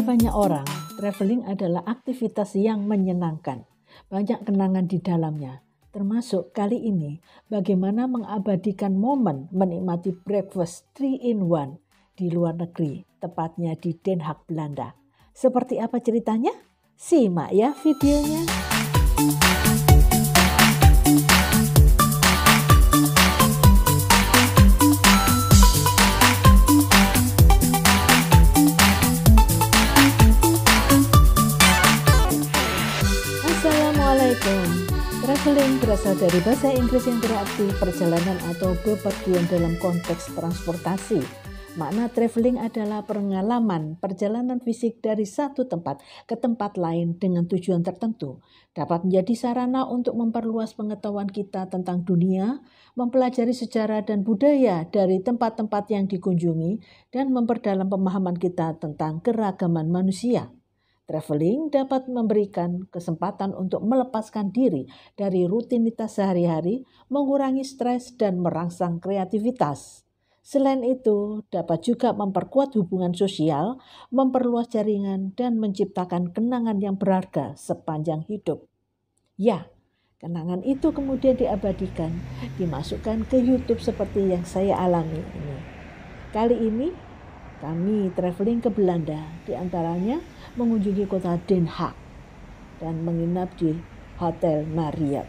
Bagi banyak orang, traveling adalah aktivitas yang menyenangkan. Banyak kenangan di dalamnya, termasuk kali ini bagaimana mengabadikan momen menikmati breakfast 3-in-1 di luar negeri, tepatnya di Den Haag, Belanda. Seperti apa ceritanya? Simak ya videonya. Assalamualaikum. Traveling berasal dari bahasa Inggris yang berarti perjalanan atau bepergian dalam konteks transportasi. Makna traveling adalah pengalaman perjalanan fisik dari satu tempat ke tempat lain dengan tujuan tertentu. Dapat menjadi sarana untuk memperluas pengetahuan kita tentang dunia, mempelajari sejarah dan budaya dari tempat-tempat yang dikunjungi, dan memperdalam pemahaman kita tentang keragaman manusia. Traveling dapat memberikan kesempatan untuk melepaskan diri dari rutinitas sehari-hari, mengurangi stres, dan merangsang kreativitas. Selain itu, dapat juga memperkuat hubungan sosial, memperluas jaringan, dan menciptakan kenangan yang berharga sepanjang hidup. Ya, kenangan itu kemudian diabadikan, dimasukkan ke YouTube seperti yang saya alami ini. Kali ini, kami traveling ke Belanda, diantaranya mengunjungi kota Den Haag dan menginap di Hotel Marriott.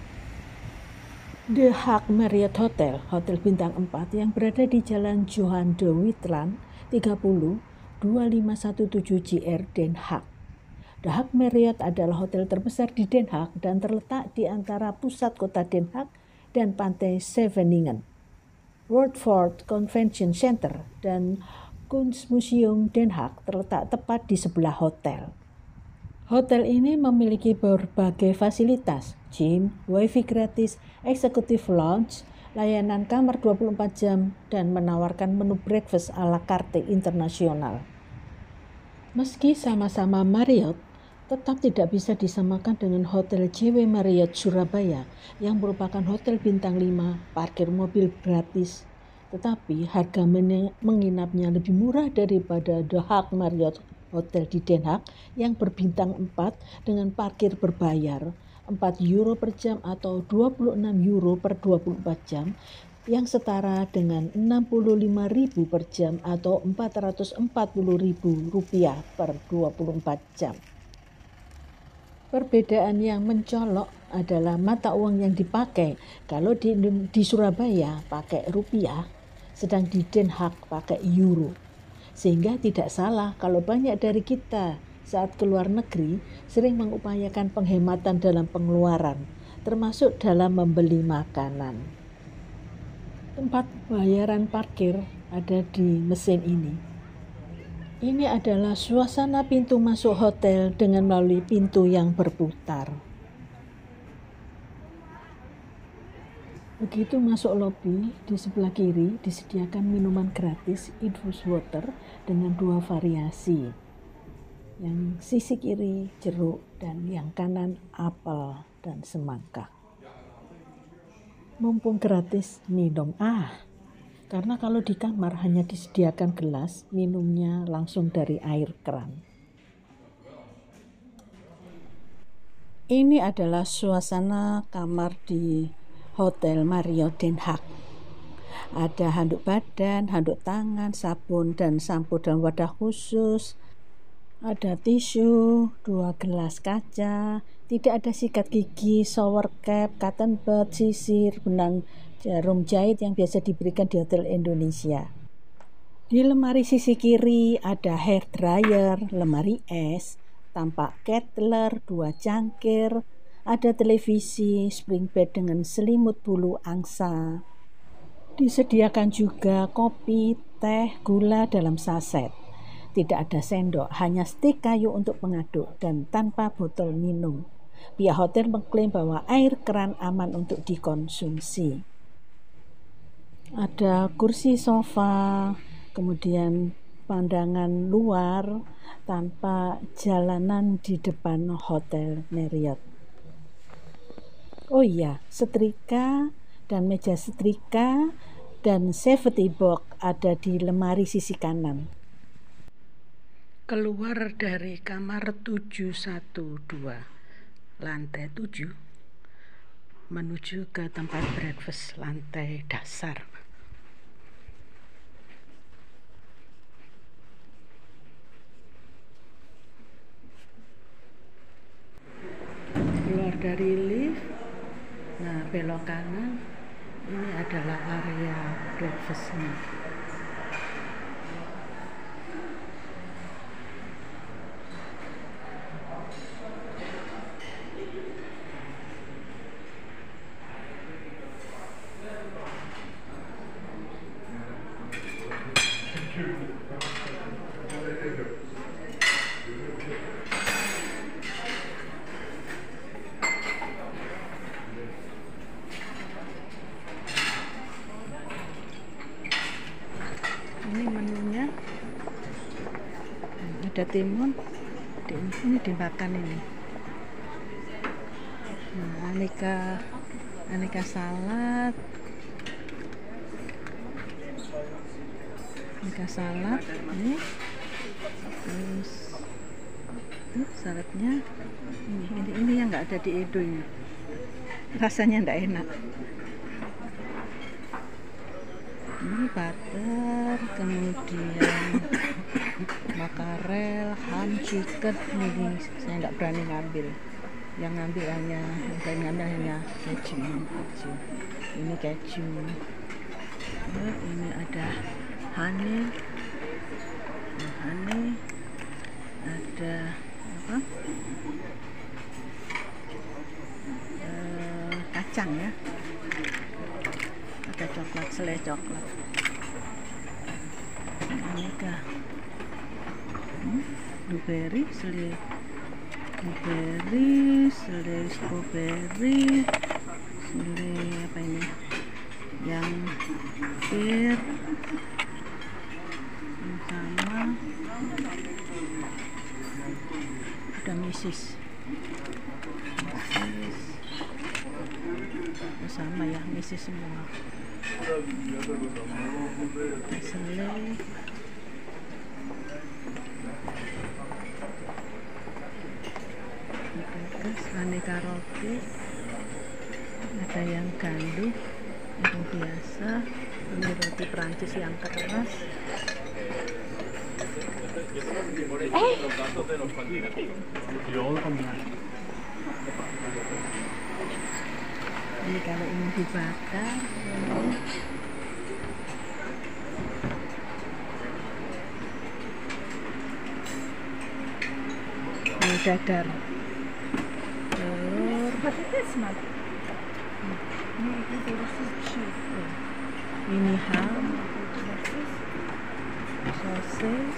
The Haag Marriott Hotel, hotel bintang 4 yang berada di Jalan Johan de Witteland 30 2517 JR Den Haag. The Haag Marriott adalah hotel terbesar di Den Haag dan terletak di antara pusat kota Den Haag dan pantai Scheveningen. Worldford Convention Center dan Kunstmuseum Den Haag terletak tepat di sebelah hotel. Hotel ini memiliki berbagai fasilitas, gym, wifi gratis, executive lounge, layanan kamar 24 jam, dan menawarkan menu breakfast ala carte internasional. Meski sama-sama Marriott, tetap tidak bisa disamakan dengan Hotel JW Marriott Surabaya yang merupakan hotel bintang 5, parkir mobil gratis. Tetapi harga menginapnya lebih murah daripada The Haag Marriott Hotel di Den Haag yang berbintang 4 dengan parkir berbayar €4 per jam atau €26 per 24 jam yang setara dengan Rp65.000 per jam atau Rp440.000 per 24 jam. Perbedaan yang mencolok adalah mata uang yang dipakai. Kalau di Surabaya pakai rupiah, sedang di Den Haag pakai euro. Sehingga tidak salah kalau banyak dari kita saat keluar negeri sering mengupayakan penghematan dalam pengeluaran, termasuk dalam membeli makanan. Tempat bayaran parkir ada di mesin ini. Ini adalah suasana pintu masuk hotel dengan melalui pintu yang berputar. Begitu masuk lobi, di sebelah kiri disediakan minuman gratis infus water dengan 2 variasi. Yang sisi kiri jeruk dan yang kanan apel dan semangka. Mumpung gratis minum. Karena kalau di kamar hanya disediakan gelas, minumnya langsung dari air keran. Ini adalah suasana kamar di Hotel Marriott Den Haag. Ada handuk badan, handuk tangan, sabun dan sampo dalam wadah khusus. Ada tisu, 2 gelas kaca, tidak ada sikat gigi, shower cap, cotton bud, sisir, benang jarum jahit yang biasa diberikan di hotel Indonesia. Di lemari sisi kiri ada hair dryer, lemari es, tampak kettler, 2 cangkir, ada televisi, spring bed dengan selimut bulu angsa. Disediakan juga kopi, teh, gula dalam saset. Tidak ada sendok, hanya stik kayu untuk pengaduk dan tanpa botol minum. Pihak hotel mengklaim bahwa air keran aman untuk dikonsumsi. Ada kursi sofa, kemudian pandangan luar tanpa jalanan di depan Hotel Marriott. Oh iya, setrika dan meja setrika dan safety box ada di lemari sisi kanan. Keluar dari kamar 712 lantai 7 menuju ke tempat breakfast lantai dasar. Keluar dari lift, nah belok kanan, ini adalah area breakfastnya. Ini menunya, ada timun, ini dimakan ini. Nah, aneka salad, ini, terus saladnya, ini yang nggak ada di Edo ini, rasanya nggak enak. Ini butter, kemudian makarel, ham, chicken. Ini saya nggak berani ngambil. Yang ngambil hanya keju. Ini keju. Ini ada honey, ada apa? Kacang ya. Ada coklat, selai coklat. Aneka blueberry, selai strawberry, selai apa ini? Yang pear, sama ada misis sama ya, misis semua. Selai, aneka roti, ada yang gandum, yang biasa, ini roti Prancis yang keras. Ini kalau ingin dibakar, ini dadar, telur, ini ham, sosis,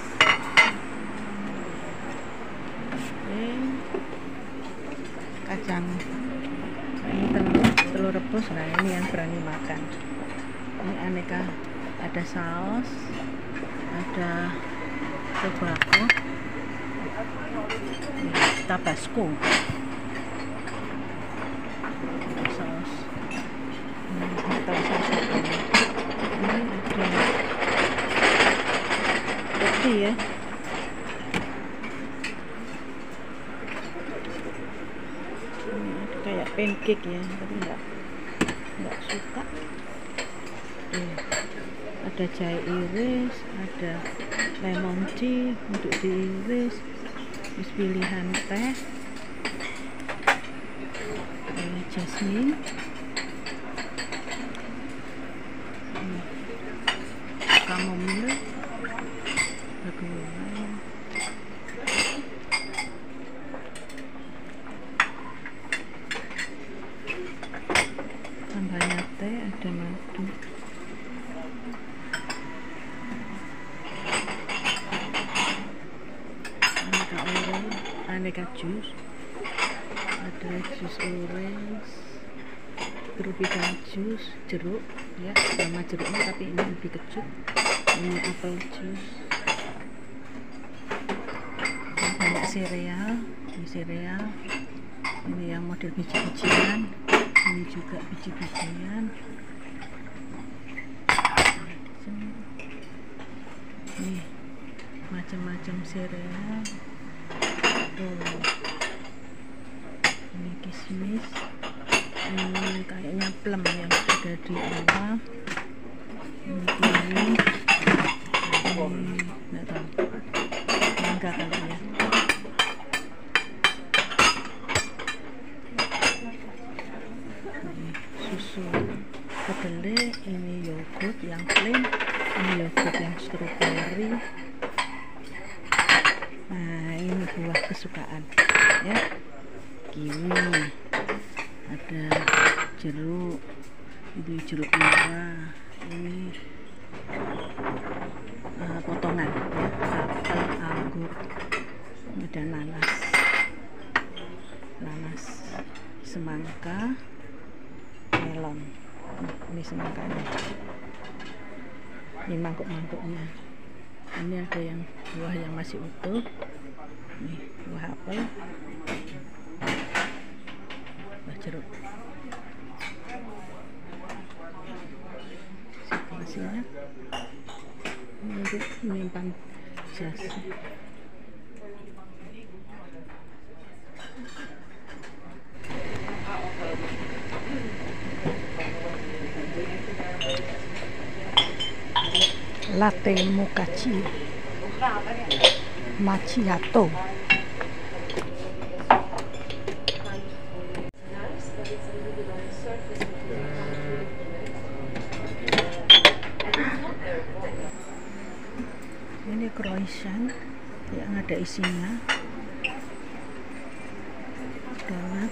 kacang, ini telur rebus. Nah, ini yang berani makan. Ini aneka, ada saus, ada tobacco, tabasco, saus. Ini tahu saus apa ini? Ini ada roti ya. Kayak pancake ya, tapi enggak suka. Ada jahe iris, ada lemon tea untuk diiris, terus pilihan teh, jasmine, chamomile, tambahnya teh, ada madu, aneka jus, ada jus orange, tropika jus, jeruk ya, sama jeruknya tapi ini lebih kecut. Ini apple jus, banyak sereal, ini yang model biji-bijian, ini juga biji-bijian. Nih macam-macam sereal. Tuh, ini kismis, ini kayaknya plum yang ada di bawah, ini kiwi, ini nggak tahu, mangga kali ya. Ini susu kedelai, ini yogurt yang plain, ini yogurt yang strawberry. Nah, ini buah kesukaan ya, kiwi, ada jeruk, itu jeruk merah, ini potongan ya, apel, anggur, ada nanas, semangka, melon. Ini semangkanya, ini mangkuk-mangkuknya. Ini ada yang buah yang masih utuh, nih buah apel, buah jeruk. Situasinya ini untuk menyimpan jas. Latte mochachi macchiato. Ini croissant yang ada isinya, donat,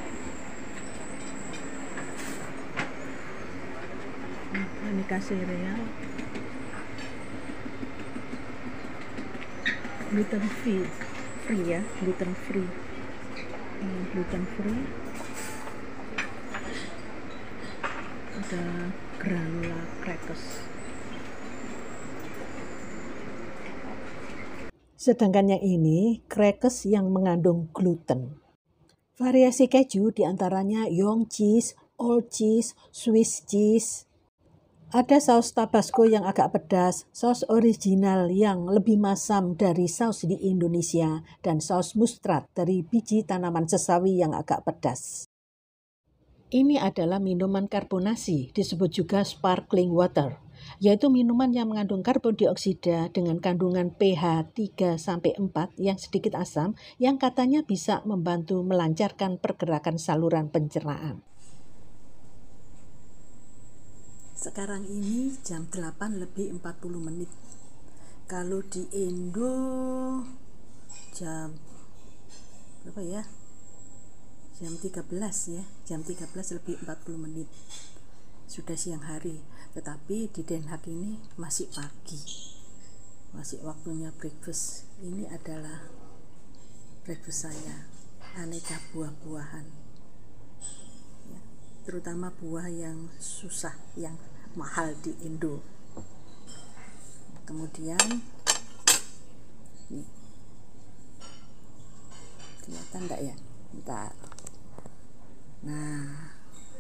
aneka sereal, gluten free ya, gluten free. Ada granola crackers. Sedangkan yang ini crackers yang mengandung gluten. Variasi keju diantaranya young cheese, old cheese, Swiss cheese. Ada saus Tabasco yang agak pedas, saus original yang lebih masam dari saus di Indonesia, dan saus mustard dari biji tanaman sesawi yang agak pedas. Ini adalah minuman karbonasi, disebut juga sparkling water, yaitu minuman yang mengandung karbon dioksida dengan kandungan pH 3-4 yang sedikit asam, yang katanya bisa membantu melancarkan pergerakan saluran pencernaan. Sekarang ini jam 8:40. Kalau di Indo jam berapa ya? Jam 13 ya, jam 13:40. Sudah siang hari, tetapi di Den Haag ini masih pagi. Masih waktunya breakfast. Ini adalah breakfast saya, aneka buah-buahan. Ya, terutama buah yang susah, yang mahal di Indo. Kemudian nih, kelihatan enggak ya? Bentar. Nah,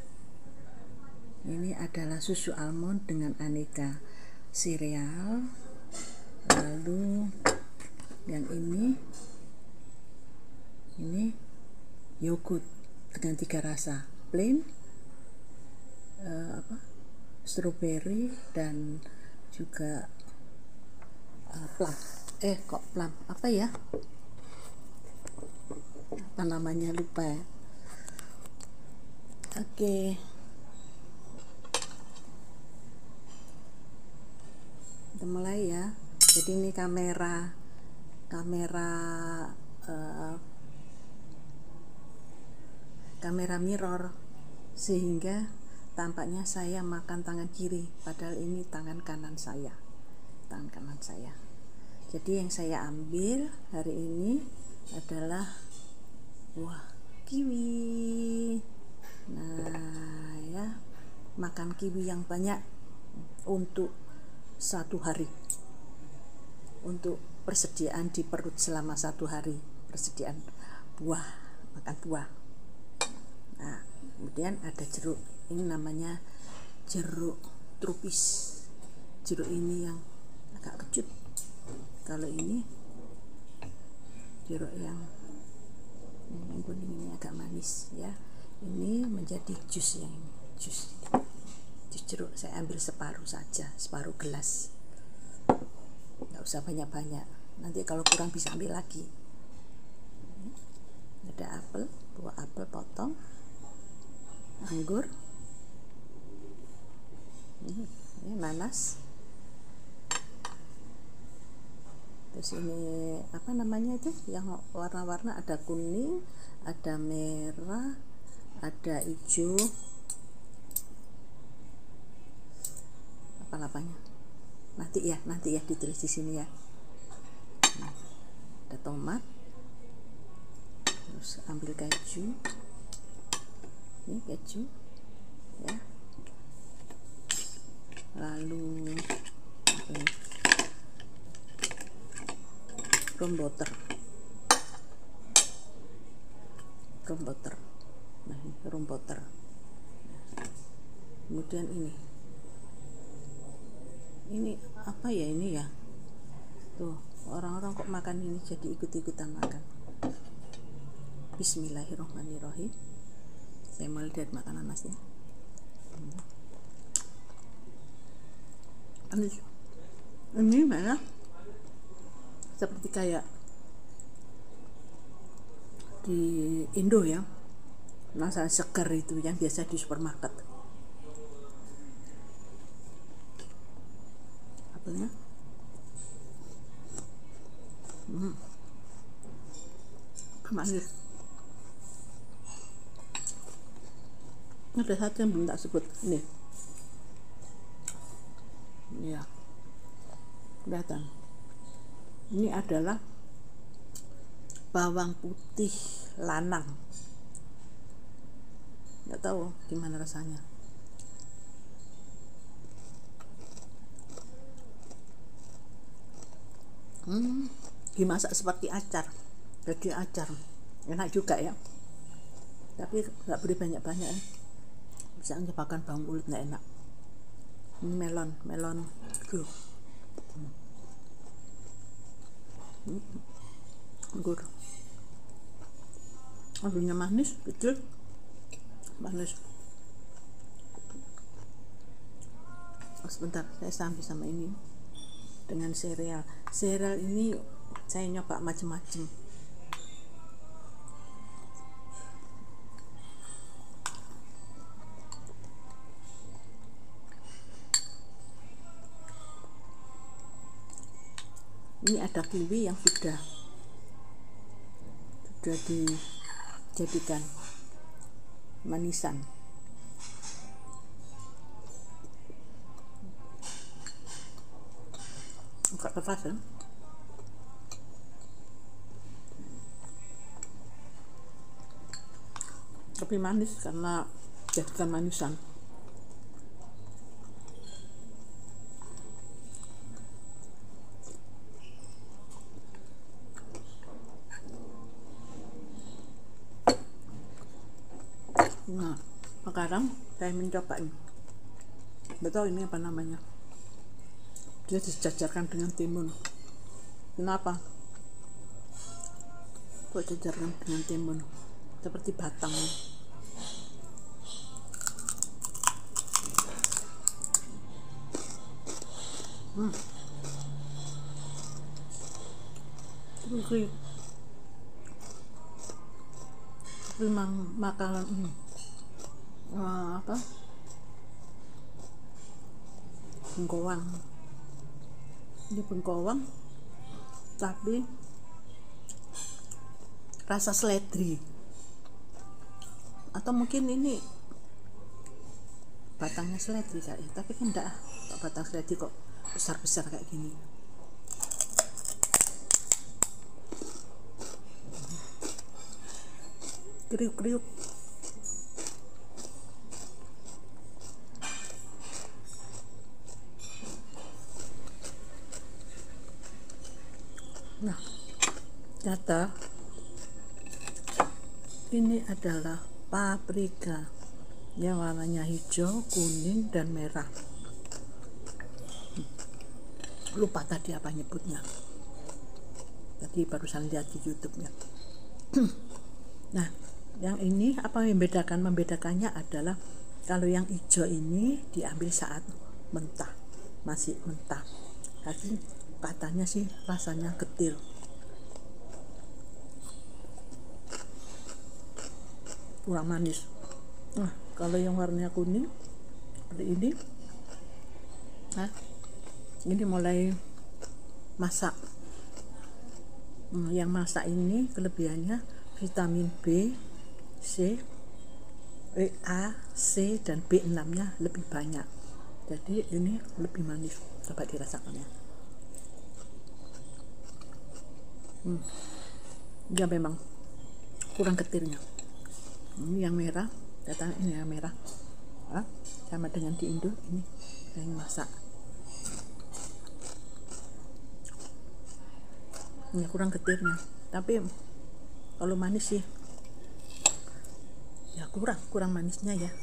ini adalah susu almond dengan aneka sereal. Lalu yang ini yogurt dengan 3 rasa, plain, strawberry, dan juga plum. Plum apa ya? Apa namanya, lupa ya. Oke. Kita mulai ya. Jadi ini kamera mirror, sehingga tampaknya saya makan tangan kiri, padahal ini tangan kanan saya. Jadi yang saya ambil hari ini adalah buah kiwi. Nah ya, makan kiwi yang banyak untuk 1 hari, untuk persediaan di perut selama 1 hari, persediaan buah, makan buah. Nah, kemudian ada jeruk, ini namanya jeruk tropis. Jeruk ini yang agak kecut. Kalau ini jeruk yang kuning ini agak manis ya. Ini menjadi jus jus jeruk. Saya ambil separuh saja, separuh gelas, nggak usah banyak-banyak, nanti kalau kurang bisa ambil lagi. Ada apel, buah apel potong, anggur, ini nanas, terus ini apa namanya itu yang warna-warna, ada kuning, ada merah, ada hijau, apa-apanya nanti ya ditulis di sini ya. Ada tomat, terus ambil keju, ini keju ya, lalu rum butter, nah ini rum butter. Kemudian ini apa ya, ini ya tuh, orang-orang kok makan ini jadi ikut-ikutan makan. Bismillahirrahmanirrahim. Saya mulai dari makanan nasnya. Ini mana seperti kayak di Indo ya, rasa segar itu yang biasa di supermarket. Apelnya manis. Ada satu yang belum tak sebut nih ya, kelihatan. Ini adalah bawang putih lanang, nggak tahu gimana rasanya. Dimasak seperti acar, jadi acar enak juga ya, tapi nggak beri banyak-banyak ya, bisa menyebabkan bawang kulit nggak enak. Ini melon tuh, anggur, anggurnya manis, kecil, manis. Sebentar, saya sambil sama ini dengan sereal ini saya nyoba macam-macam. Ini ada kiwi yang sudah dijadikan manisan. Agak keras ya, tapi manis karena jadikan manisan. Nah, sekarang saya mencoba ini. Betul, ini apa namanya? Dia dijajarkan dengan timun. Kenapa? Kok dijajarkan dengan timun? Seperti batang. Itu memang makanan ini. Apa? Bengkoang. Ini bengkoang tapi rasa seledri, atau mungkin ini batangnya seledri kali, tapi kan enggak, batang seledri kok besar-besar kayak gini. Kriuk-kriuk. Nah, ternyata ini adalah paprika yang warnanya hijau, kuning, dan merah. Lupa tadi apa nyebutnya. tadi barusan lihat di YouTube-nya. Nah, yang ini apa yang membedakannya adalah kalau yang hijau ini diambil saat mentah, masih mentah. Tapi katanya sih rasanya getir. Kurang manis. Nah, kalau yang warnanya kuning seperti ini, nah, ini mulai masak. Yang masak ini kelebihannya vitamin B, C, A, C, dan B6-nya lebih banyak. Jadi ini lebih manis. Coba dirasakan ya. Ya memang kurang getirnya. Yang merah, datang ini yang merah. Sama dengan di Indo, ini yang masak. Ini kurang getirnya. Tapi kalau manis sih ya kurang manisnya ya.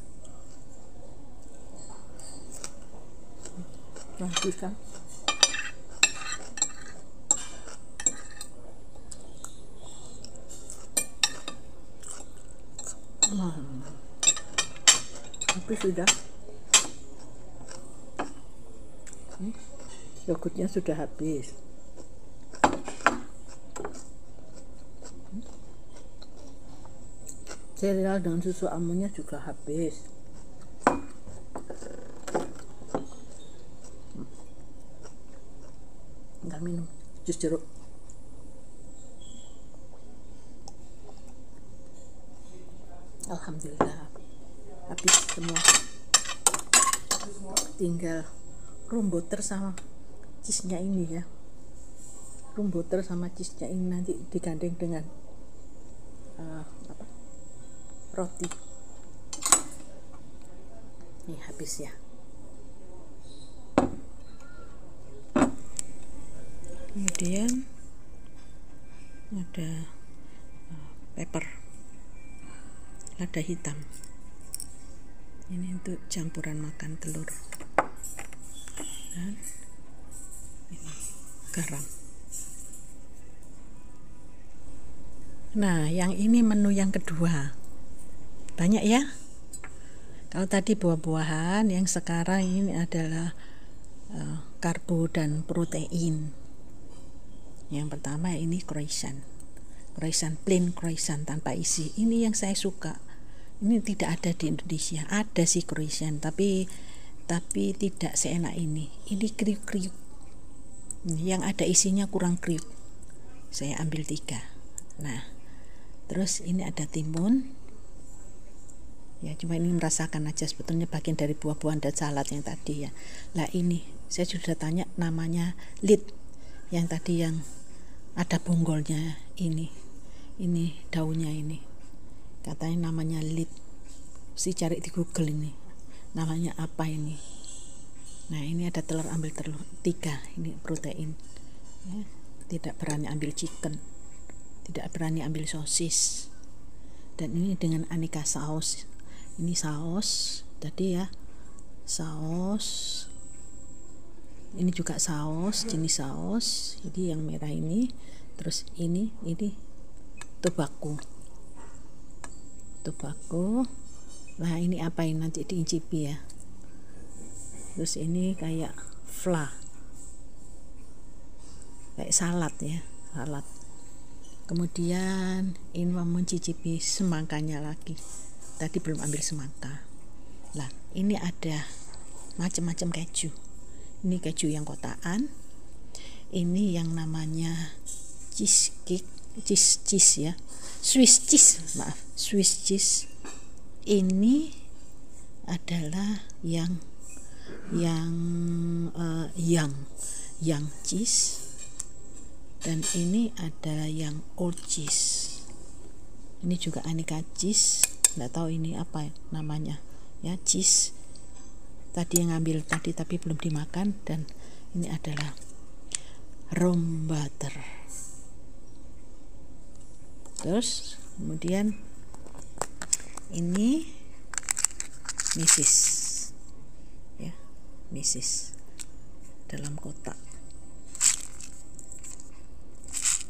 Nah, bisa. Tapi sudah yogurtnya sudah habis. Cereal dengan susu almondnya juga habis. Nggak minum jus jeruk. Alhamdulillah habis semua. Tinggal room butter sama cheese-nya ini ya. Room butter sama cheese-nya ini nanti digandeng dengan roti. Ini habis ya. Kemudian ada pepper, lada hitam. Ini untuk campuran makan telur. Dan ini garam. Nah, yang ini menu yang kedua. Banyak ya. Kalau tadi buah-buahan, yang sekarang ini adalah karbo dan protein. Yang pertama ini croissant plain croissant tanpa isi. Ini yang saya suka. Ini tidak ada di Indonesia. Ada sih croissant, tapi tidak seenak ini. Ini kriuk-kriuk. Yang ada isinya kurang kriuk. Saya ambil 3. Nah, terus ini ada timun. Ya, cuma ini merasakan aja, sebetulnya bagian dari buah-buahan dan salad yang tadi ya. Lah ini saya sudah tanya namanya lead. Yang tadi yang ada bonggolnya ini daunnya ini. Katanya namanya lead. Si cari di Google ini. Namanya apa ini? Nah, ini ada telur, ambil telur 3. Ini protein. Ya, tidak berani ambil chicken. Tidak berani ambil sosis. Dan ini dengan aneka saus. Ini saus tadi ya. Saus. Ini juga saus, jenis saus. Jadi yang merah ini. Terus ini tobacco. Nah, ini apa ini nanti diincipi ya. Terus ini kayak fla, kayak salad ya, salad. Kemudian ini mau mencicipi semangkanya lagi. Tadi belum ambil semangka. Lah, ini ada macam-macam keju. Ini keju yang kotaan. Ini yang namanya cheese ya. Swiss cheese. Ini adalah yang cheese, dan ini adalah yang old cheese. Ini juga aneka cheese, nggak tahu ini apa namanya ya, cheese. Tadi yang ngambil tadi tapi belum dimakan. Dan ini adalah room butter. Terus kemudian ini misis dalam kotak.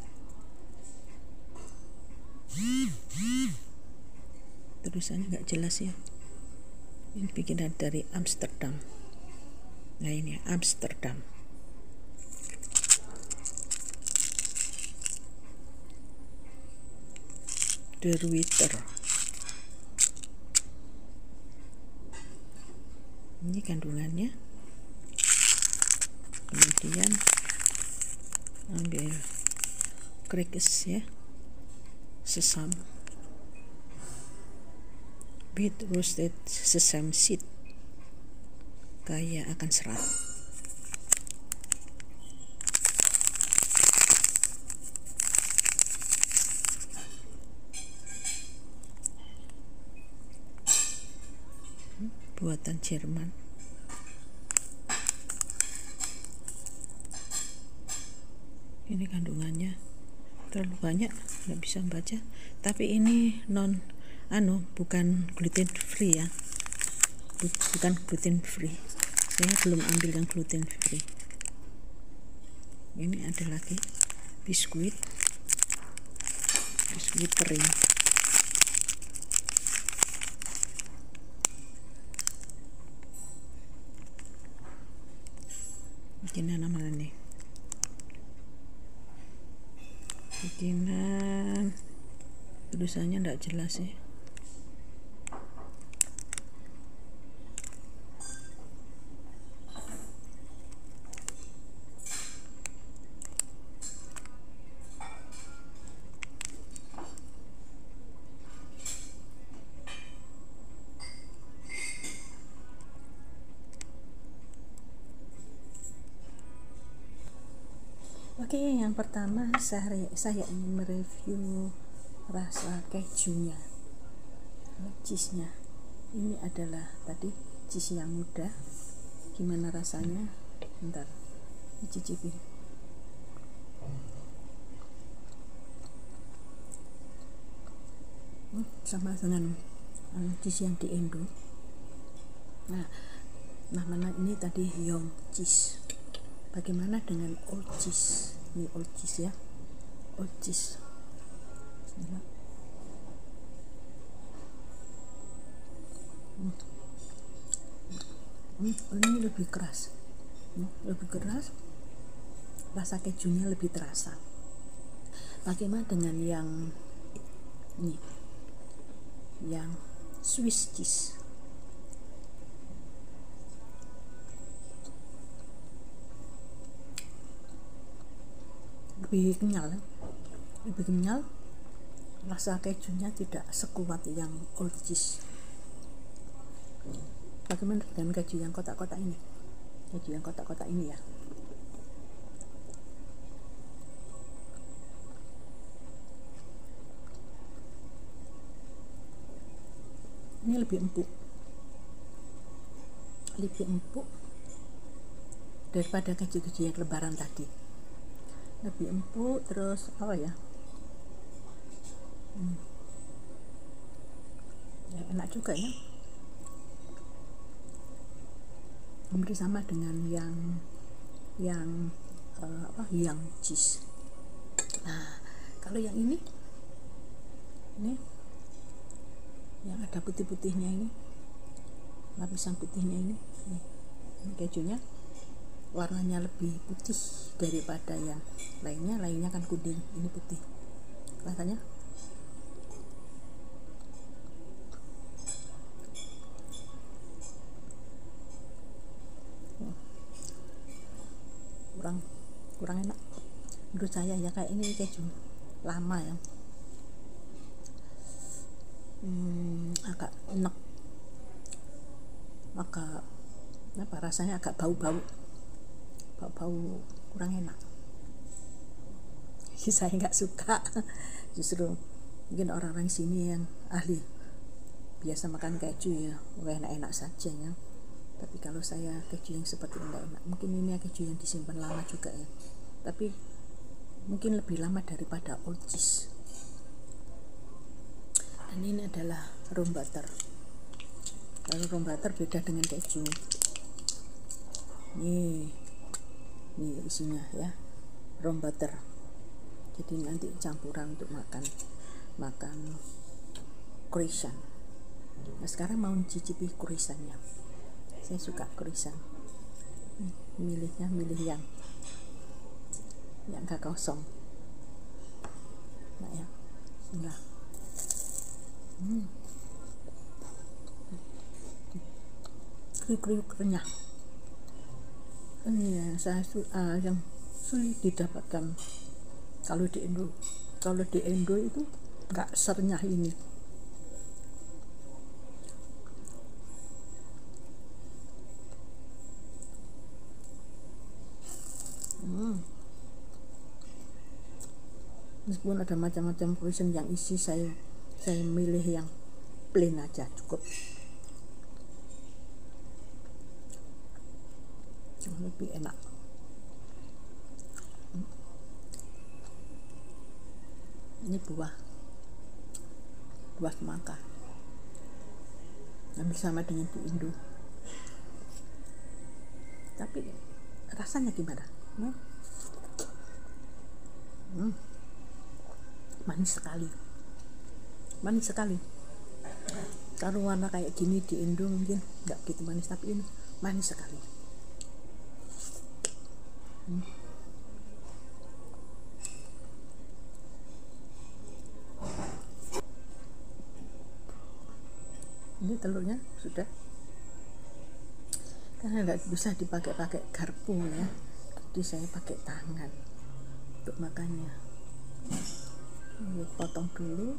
tulisannya nggak jelas ya. Ini bikinan dari Amsterdam. Nah ini Amsterdam. De Ruyter. Ini kandungannya. Kemudian ambil crackers ya, sesam, beet roasted sesame seed, kaya akan serat. Buatan Jerman. Ini kandungannya terlalu banyak, nggak bisa baca. Tapi ini bukan gluten free ya, bukan gluten free. Saya belum ambil yang gluten free. Ini ada lagi biskuit kering. Bikinan mana nih? Bikinan tulisannya enggak jelas ya. Oke, yang pertama saya ingin mereview rasa kejunya, cheese-nya. Ini adalah tadi cheese yang muda. Gimana rasanya? Bentar, dicicipin. Sama dengan cheese yang di Indo. Nah, mana ini tadi young cheese. Bagaimana dengan old cheese? Ini old cheese ya, old cheese. Ini lebih keras, rasa kejunya lebih terasa. Bagaimana dengan yang ini, yang Swiss cheese? Lebih kenyal, rasa kejunya tidak sekuat yang old cheese. Bagaimana dengan keju yang kotak-kotak ini? Keju yang kotak-kotak ini ya. Ini lebih empuk daripada keju-keju yang lebaran tadi. Lebih empuk, terus apa ya? Ya enak juga ya. Hampir sama dengan yang cheese. Nah, kalau yang ini yang ada putih-putihnya ini, lapisan putihnya ini kejunya warnanya lebih putih daripada yang lainnya kan kuning, ini putih. Rasanya kurang enak menurut saya ya. Kayak ini keju lama ya, agak enak, rasanya agak bau kurang enak. Saya nggak suka. Justru mungkin orang-orang sini yang ahli biasa makan keju ya enak-enak saja ya. Tapi kalau saya keju yang seperti ini nggak enak. Mungkin ini keju yang disimpan lama juga ya, tapi mungkin lebih lama daripada old cheese. Dan ini adalah room butter. Kalau room butter beda dengan keju. Ini isinya ya, room butter. Jadi nanti campuran untuk makan croissant. Nah, sekarang mau cicipi croissantnya. Saya suka croissant. Milih yang nggak kosong. Nah ya, nah. Kriuk-kriuk renyah. Ini yang sulit didapatkan kalau di Indo. Kalau di Indo itu nggak serenyah ini. Meskipun ada macam-macam croissant yang isi, saya milih yang plain aja cukup. Lebih enak. Ini buah semangka, hampir sama dengan di Indo, tapi rasanya gimana? Manis sekali. Kalau warna kayak gini di Indo mungkin nggak gitu manis, tapi ini manis sekali. Ini telurnya sudah, karena nggak bisa dipakai garpu ya, jadi saya pakai tangan untuk makannya. Ini potong dulu.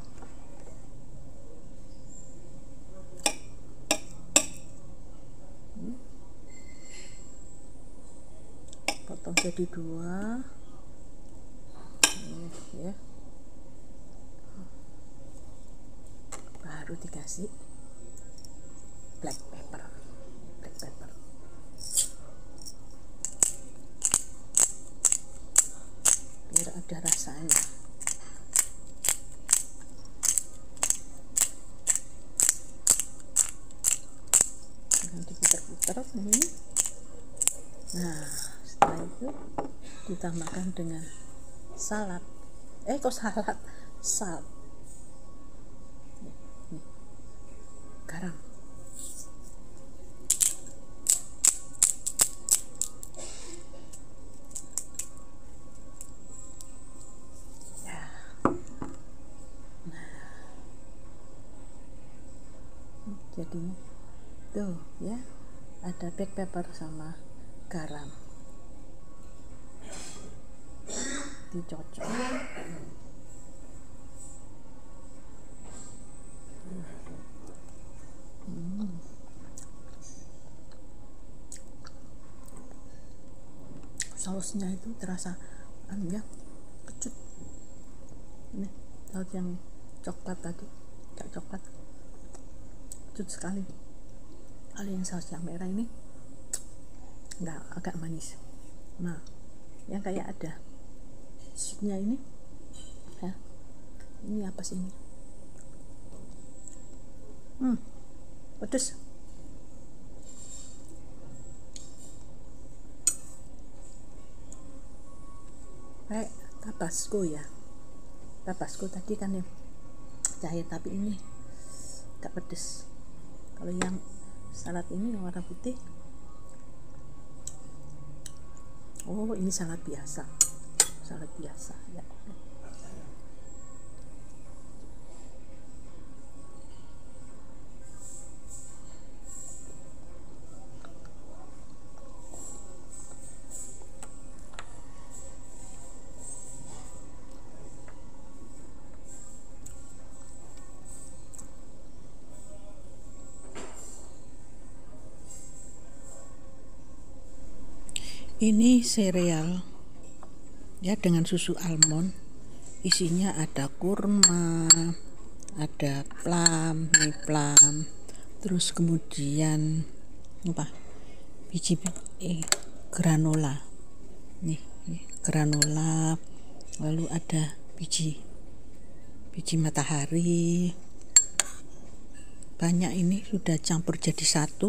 Potong jadi 2 ya, baru dikasih black pepper biar ada rasanya. Nanti putar-putar ini. Nah, setelah itu ditambahkan dengan salad. Salt. Garam. Ya. Nah. Jadinya tuh ya, ada black pepper sama garam. Dicocok. Sausnya itu terasa ya, kecut. Ini saus yang coklat tadi, coklat, kecut sekali. Kalau yang saus yang merah ini nggak, agak manis. Nah, yang kayak ada sweetnya ini ya, ini apa sih ini? Pedes. Kayak Tabasco ya. Tabasco tadi kan ya cair, tapi ini gak pedes. Kalau yang salad ini yang warna putih, oh ini salad biasa ya. Ini sereal ya dengan susu almond, isinya ada kurma, ada plum, terus kemudian biji granola nih, granola, lalu ada biji matahari, banyak. Ini sudah campur jadi satu.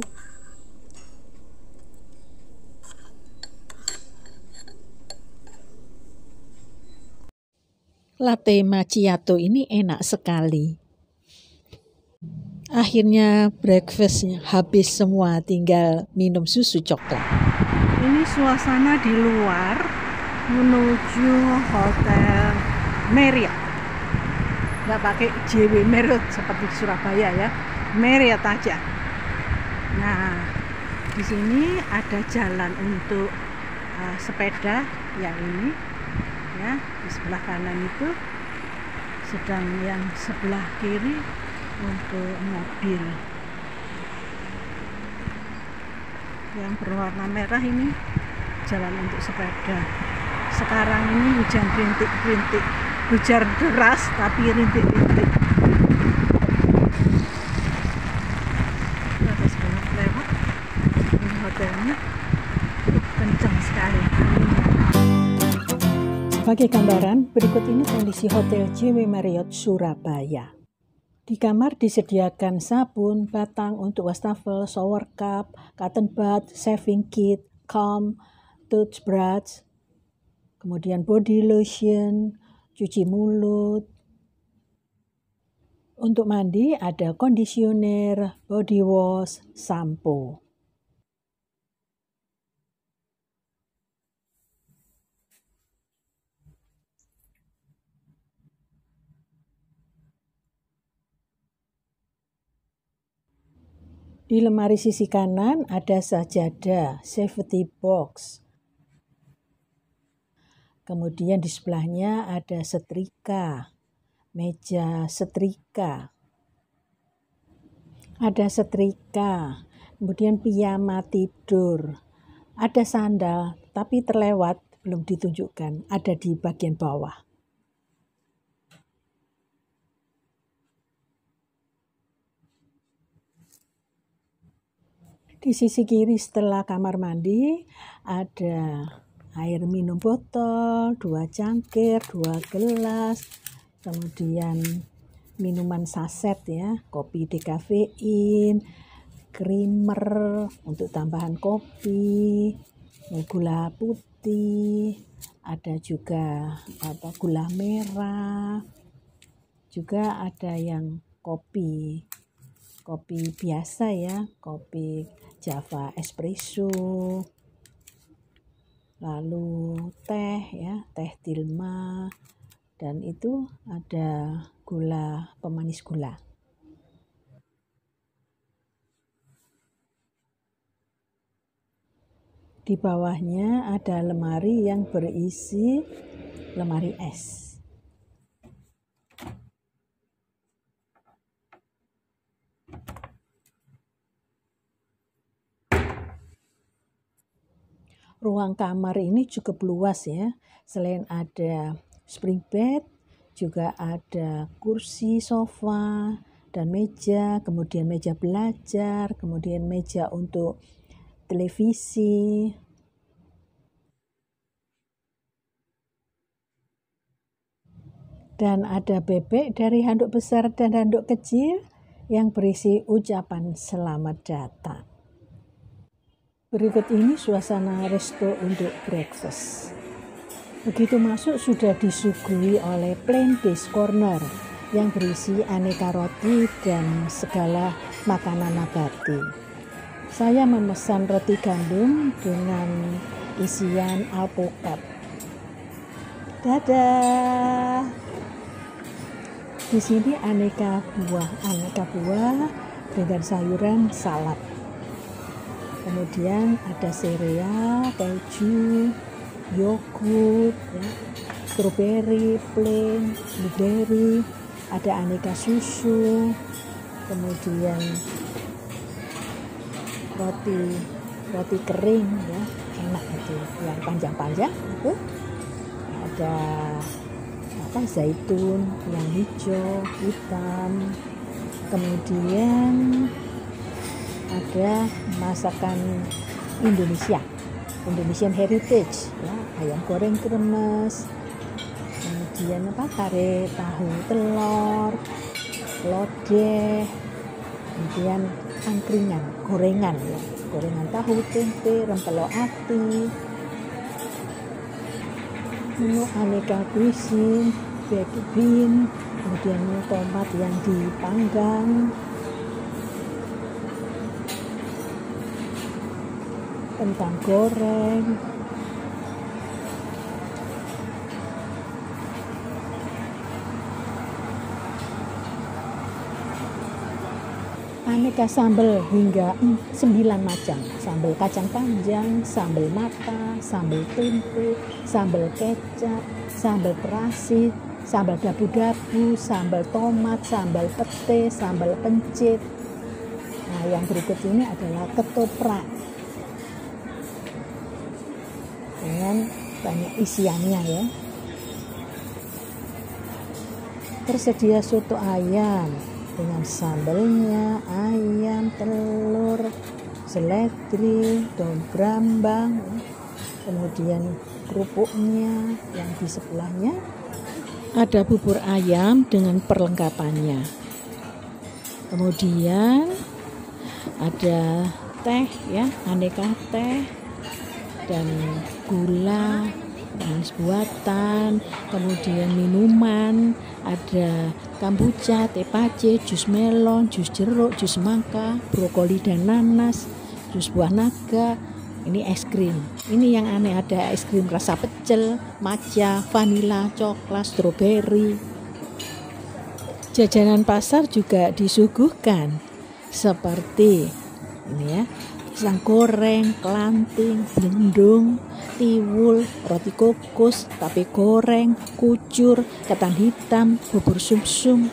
Latte macchiato ini enak sekali. Akhirnya breakfastnya habis semua, tinggal minum susu coklat. Ini suasana di luar menuju Hotel Marriott. Nggak pakai JW Marriott seperti di Surabaya ya, Marriott aja. Nah, di sini ada jalan untuk sepeda yang ini ya, di sebelah kanan itu, sedang yang sebelah kiri untuk mobil. Yang berwarna merah ini jalan untuk sepeda. Sekarang ini hujan rintik-rintik, hujan deras tapi rintik-rintik. Ada sebanyak lewat, ini hotelnya kencang sekali. Sebagai gambaran, berikut ini kondisi Hotel JW Marriott Surabaya. Di kamar disediakan sabun, batang untuk wastafel, shower cup, cotton bud, shaving kit, comb, toothbrush, kemudian body lotion, cuci mulut. Untuk mandi ada conditioner, body wash, sampo. Di lemari sisi kanan ada sajadah, safety box. Kemudian di sebelahnya ada setrika, meja setrika. Ada setrika, kemudian piyama tidur. Ada sandal, tapi terlewat, belum ditunjukkan, ada di bagian bawah. Di sisi kiri setelah kamar mandi ada air minum botol, 2 cangkir, 2 gelas, kemudian minuman saset ya, kopi dekafein, creamer untuk tambahan kopi, gula putih, ada juga gula merah, juga ada yang kopi biasa ya, kopi Java espresso, lalu teh ya, teh Dilma, dan itu ada gula, pemanis gula. Di bawahnya ada lemari yang berisi lemari es. Ruang kamar ini cukup luas ya. Selain ada spring bed, juga ada kursi, sofa, dan meja, kemudian meja belajar, kemudian meja untuk televisi. Dan ada bebek dari handuk besar dan handuk kecil yang berisi ucapan selamat datang. Berikut ini suasana resto untuk breakfast. Begitu masuk sudah disuguhi oleh plant-based corner yang berisi aneka roti dan segala makanan nabati. Saya memesan roti gandum dengan isian alpukat. Dadah! Di sini aneka buah dengan sayuran salad. Kemudian ada sereal, keju, yogurt, ya, strawberry, plain, blueberry, ada aneka susu, kemudian roti kering ya, enak itu, yang panjang-panjang itu. Ada zaitun yang hijau, hitam, kemudian ada masakan Indonesian heritage ya, ayam goreng kremes, kemudian kare tahu telur, lodeh, kemudian angkringan, gorengan ya, gorengan tahu, tempe, rempelo ati, menu aneka cuisine, baked bean, kemudian tomat yang dipanggang, kentang goreng, aneka sambal hingga 9 macam. Sambal kacang panjang, sambal mata, sambal tempe, sambal kecap, sambal terasi, sambal dabu-dabu, sambal tomat, sambal pete, sambal pencit. Nah, yang berikut ini adalah ketoprak dengan banyak isiannya ya. Tersedia soto ayam dengan sambalnya, ayam, telur, seledri, daun brambang, kemudian kerupuknya. Yang di sebelahnya ada bubur ayam dengan perlengkapannya. Kemudian ada teh ya, aneka teh dan gula, manis buatan, kemudian minuman, ada kombucha, teh pace, jus melon, jus jeruk, jus mangga, brokoli dan nanas, jus buah naga. Ini es krim. Ini yang aneh, ada es krim rasa pecel, matcha, vanila, coklat, stroberi. Jajanan pasar juga disuguhkan seperti ini ya, pisang goreng, kelanting, blendung, tiwul, roti kukus, tape goreng, kucur, ketan hitam, bubur sumsum.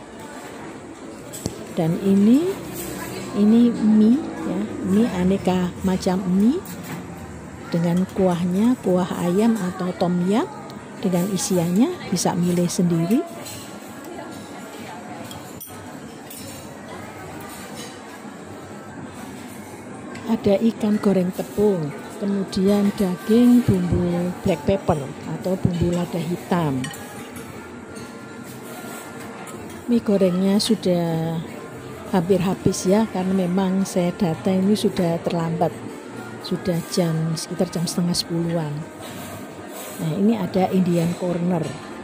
Dan ini mie ya, ini aneka macam mie dengan kuahnya, kuah ayam atau tom yum, dengan isiannya bisa milih sendiri. Ada ikan goreng tepung, kemudian daging bumbu black pepper atau bumbu lada hitam. Mie gorengnya sudah hampir habis ya, karena memang saya data ini sudah terlambat, sudah sekitar jam 9:30-an. Nah, ini ada Indian corner,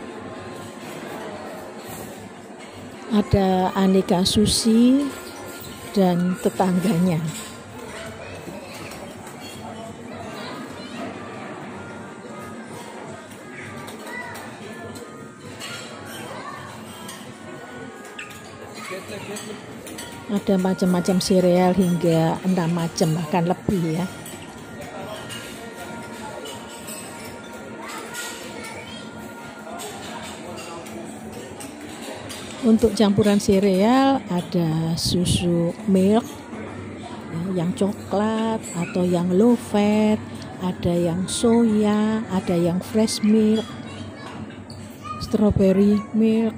ada aneka sushi dan tetangganya. Ada macam-macam sereal hingga 6 macam, bahkan lebih ya. Untuk campuran sereal ada susu milk ya, yang coklat atau yang low fat, ada yang soya, ada yang fresh milk, strawberry milk.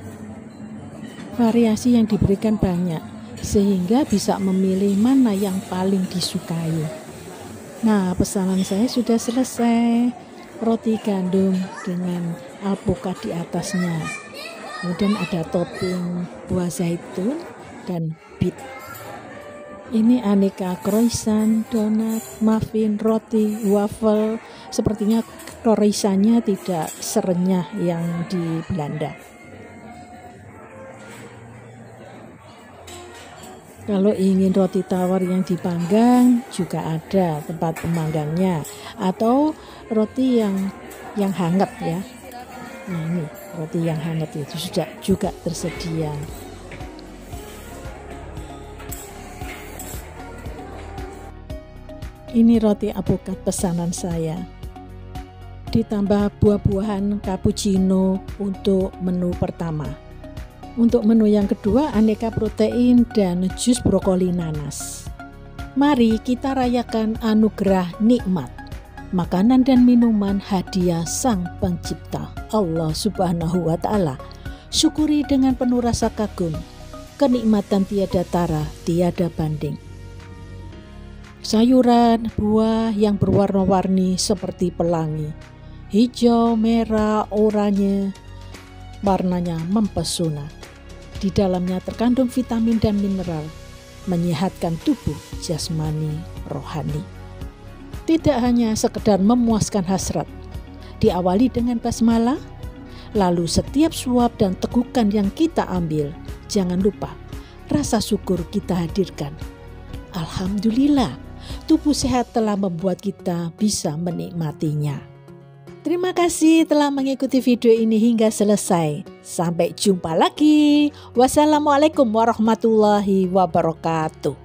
Variasi yang diberikan banyak, sehingga bisa memilih mana yang paling disukai. Nah, pesanan saya sudah selesai. Roti gandum dengan alpukat di atasnya. Kemudian ada topping buah zaitun dan bit. Ini aneka croissant, donat, muffin, roti, waffle. Sepertinya croissantnya tidak serenyah yang di Belanda. Kalau ingin roti tawar yang dipanggang juga ada tempat pemanggangnya, atau roti yang hangat ya. Nah, ini roti yang hangat itu sudah juga tersedia. Ini roti alpukat pesanan saya. Ditambah buah-buahan cappuccino untuk menu pertama. Untuk menu yang kedua, aneka protein dan jus brokoli nanas. Mari kita rayakan anugerah nikmat, makanan dan minuman hadiah Sang Pencipta, Allah Subhanahu wa Ta'ala. Syukuri dengan penuh rasa kagum, kenikmatan tiada tara, tiada banding. Sayuran, buah yang berwarna-warni seperti pelangi, hijau, merah, oranye, warnanya mempesona. Di dalamnya terkandung vitamin dan mineral, menyehatkan tubuh jasmani rohani. Tidak hanya sekedar memuaskan hasrat, diawali dengan basmalah, lalu setiap suap dan tegukan yang kita ambil, jangan lupa rasa syukur kita hadirkan. Alhamdulillah, tubuh sehat telah membuat kita bisa menikmatinya. Terima kasih telah mengikuti video ini hingga selesai. Sampai jumpa lagi. Wassalamualaikum warahmatullahi wabarakatuh.